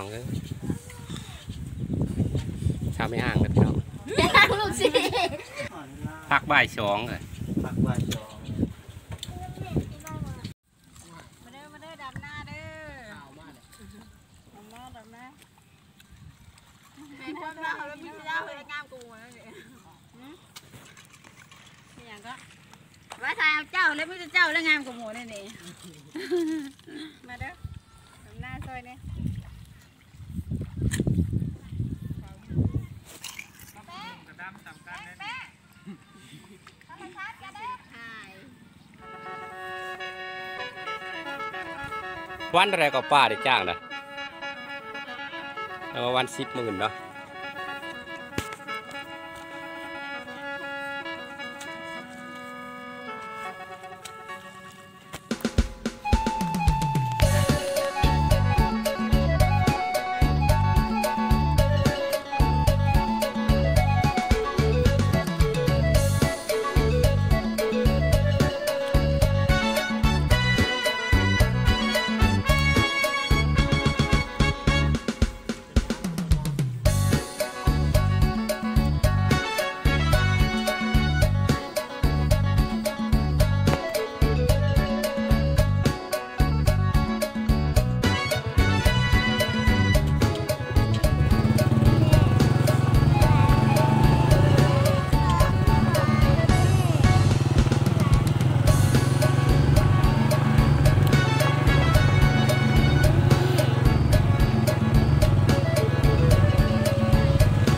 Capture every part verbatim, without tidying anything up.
องเลยชาวไม่อ่างเลยพี่น้องลูกสิพักบ่ายสองเลยพักบ่ายสองมาเด้อมาเด้อดำหน้าเด้อดำหน้าดำหน้าเป็นคนเราแล้วพี่เจ้าเลยงามกูนะเนี่ยนี่อย่างก็ว่าทายเอาเจ้าแล้วพี่เจ้าแล้วงามกูหมูนี่นี่มาเด้อดำหน้าซอยเนี่ยวันอะไรก็ป้าได้จ้างนะเอาวันสิบหมื่นเนาะ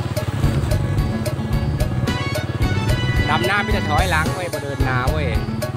ดำหน้าพี่จะถอยหลังเว้ยบ่เดินหน้าเว้ย